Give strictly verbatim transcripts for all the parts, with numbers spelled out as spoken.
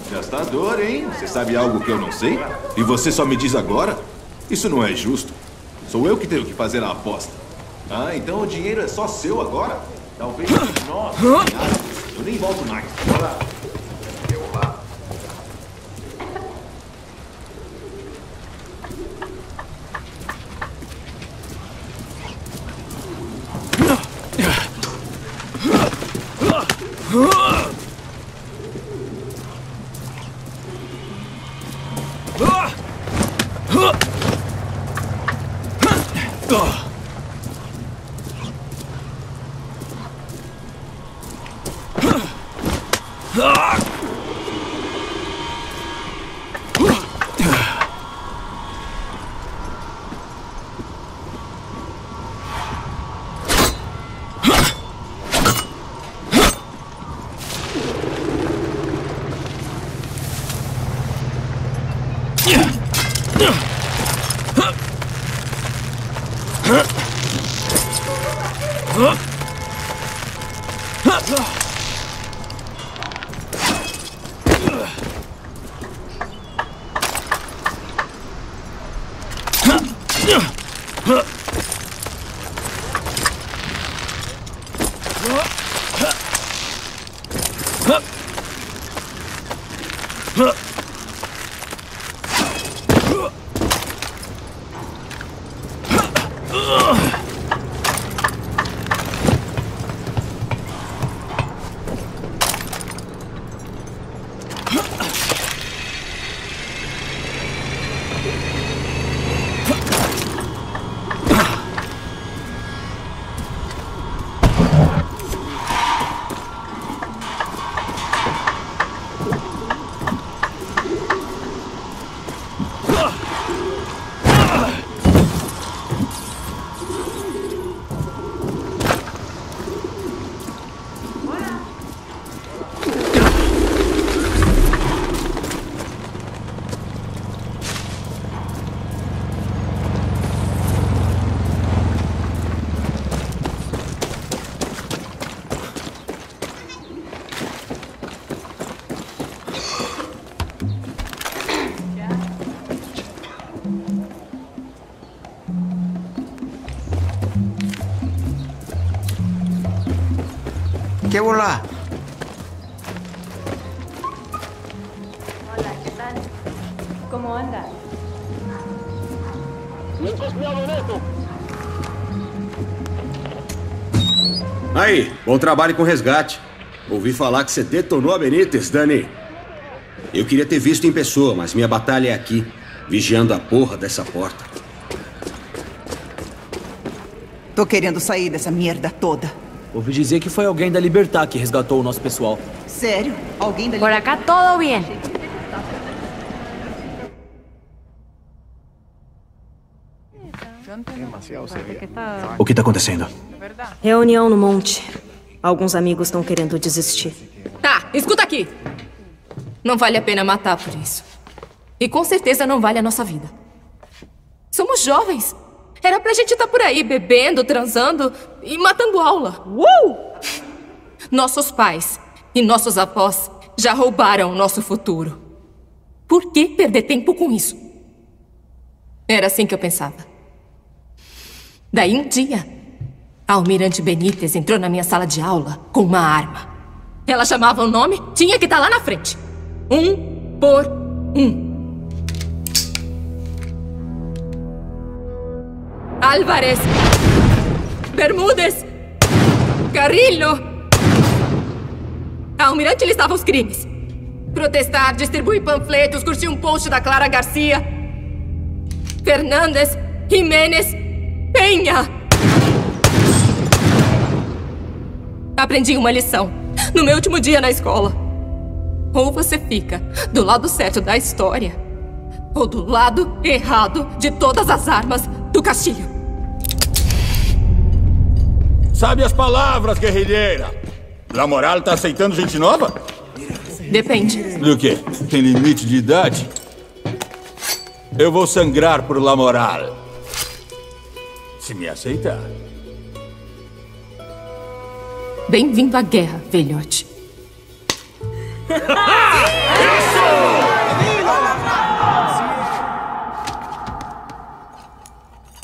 Gastador, hein? Você sabe algo que eu não sei? E você só me diz agora? Isso não é justo. Sou eu que tenho que fazer a aposta. Ah, então o dinheiro é só seu agora? Talvez nós. Eu nem volto mais. Bora. Eu lá. ¿Qué bola? Hola, ¿qué tal? ¿Cómo andas? Aí, bom trabalho com o resgate. Ouvi falar que você detonou a Benítez, Dani. Eu queria ter visto em pessoa, mas minha batalha é aqui, vigiando a porra dessa porta. Tô querendo sair dessa merda toda. Ouvi dizer que foi alguém da Libertad que resgatou o nosso pessoal. Sério? Alguém da Por acá todo bien. O que tá acontecendo? Reunião no monte. Alguns amigos estão querendo desistir. Tá, escuta aqui. Não vale a pena matar por isso. E com certeza não vale a nossa vida. Somos jovens. Era pra gente estar por aí bebendo, transando e matando aula. Uh! Nossos pais e nossos avós já roubaram o nosso futuro. Por que perder tempo com isso? Era assim que eu pensava. Daí um dia, a almirante Benítez entrou na minha sala de aula com uma arma. Ela chamava o nome, tinha que estar lá na frente. Um por um. Álvarez, Bermúdez, Carrillo. A almirante listava os crimes. Protestar, distribuir panfletos, curtir um post da Clara Garcia. Fernandes, Jiménez, Penha. Aprendi uma lição no meu último dia na escola. Ou você fica do lado certo da história, ou do lado errado de todas as armas do Castilho. Sabe as palavras, guerrilheira? La Moral tá aceitando gente nova? Depende. Do quê? Tem limite de idade? Eu vou sangrar por La Moral. Se me aceitar. Bem-vindo à guerra, velhote. Isso!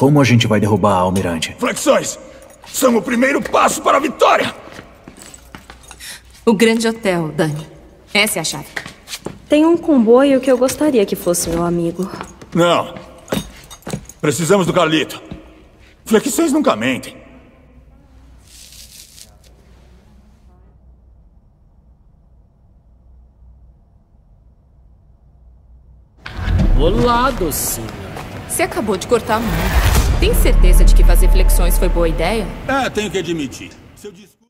Como a gente vai derrubar a Almirante? Flexões são o primeiro passo para a vitória! O Grande Hotel, Dani. Essa é a chave. Tem um comboio que eu gostaria que fosse meu amigo. Não. Precisamos do Carlito. Flexões nunca mentem. Olá, docinha. Você acabou de cortar a mão. Tem certeza de que fazer flexões foi boa ideia? É, tenho que admitir. Seu discurso...